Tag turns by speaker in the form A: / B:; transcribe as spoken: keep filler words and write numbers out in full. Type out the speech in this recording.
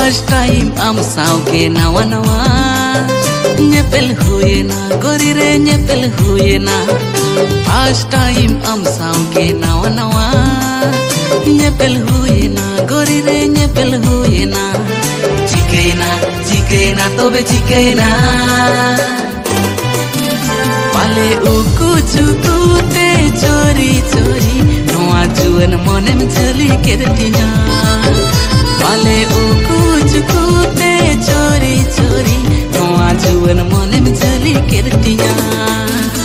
A: first time आम सावके नवा नवा ñepel huyena gori re ñepel huyena first time आम सावके नवा नवा ñepel huyena gori re ñepel huyena chikena chikena tobe chikena pale uku chukute chori chori noa juan monem jali kertinya pale uku chukute chori chori noa juan monem jali kertinya